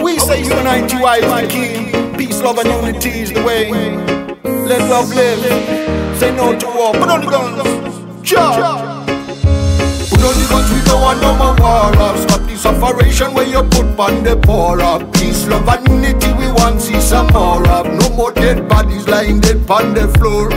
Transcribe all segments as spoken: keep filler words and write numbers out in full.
we say unity is the key. Peace, love and unity is the way. Let love live. Say no to war. Put on the guns. Cha. Put on the guns, we don't want no more war. Stop the sufferation where you put on the poor up. Peace, love and unity we want see some more of. No more dead bodies lying dead on the floor.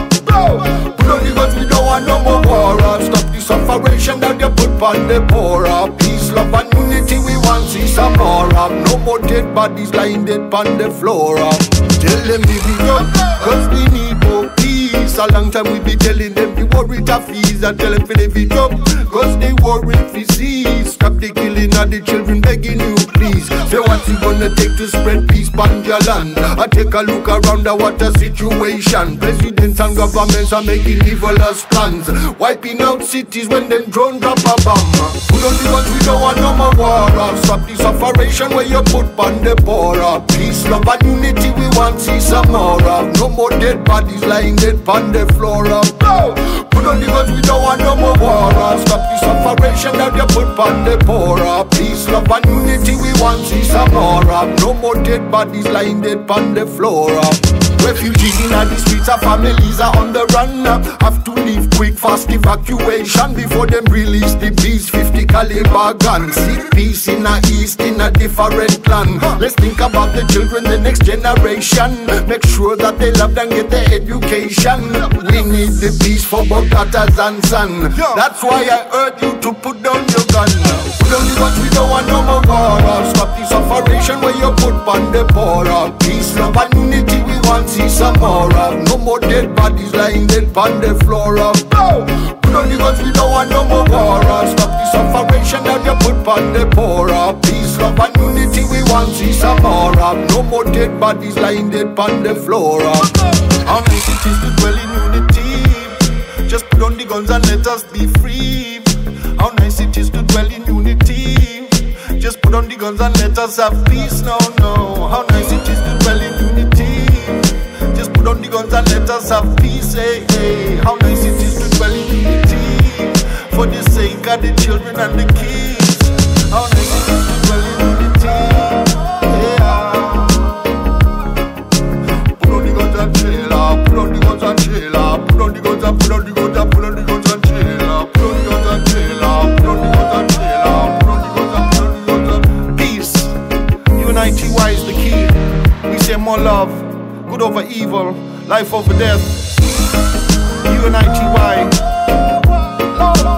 Put on the guns, we don't want no more war. Stop the sufferation that you put on the poor up. Peace, love and unity we want see some more of. No more dead bodies lying dead on the floor. Tell them live it up, cause we need more peace. A long time we be telling them the worry to fees. And tell them to live it up, cause they worry fi cease. Stop the killing of the children, begging you please. Say what you gonna take to spread peace on your land. I take a look around the water situation. Presidents and governments are making evilous plans, wiping out cities when them drone drop a bomb. Put on the guns, we don't want no more war. Stop the sufferation where you put on the poor. Peace, love and unity we want see some more of. No more dead bodies lying dead on the floor. Put on the guns, we don't want no more war. Stop the sufferation that you put on the poor. Peace, love and unity we want see some more of. No more dead bodies lying dead on the floor. Refugees in the streets, our families are on the run. Have to leave quick, fast evacuation before them release the beast. Fifty caliber guns. Seek peace in the east in a different land. Let's think about the children, the next generation. Make sure that they love and get their education. We need the peace for both daughters and son. That's why I urge you to put down your gun. Put down the guns, we don't want no more war. Stop the sufferation where you put on the poor. Peace, love and unity we want see some more of. No more dead bodies lying dead on the floor. Put on the guns, we don't want no more war. Stop the sufferation that you put on the poor. Peace, love and unity we want see some more of. No more dead bodies lying dead on the floor. How nice it is to dwell in unity. Just put on the guns and let us be free. How nice it is to dwell in unity. Just put on the guns and let us have peace. No, no. How nice it is to dwell in unity. Just put on the guns and let us have peace. Hey, hey. How nice it is to dwell in unity. For the sake of the children and the kids. How nice it is to dwell in unity. Yeah. Put on the guns and chill out. Put on the guns and chill out. Put on the guns and put on the guns and put on the guns and chill out. Put on the guns and chill out. Put on the guns and chill out. Put on the guns and put on the guns and peace. Unity is the key. We say more love. Good over evil, life over death. U N I T Y.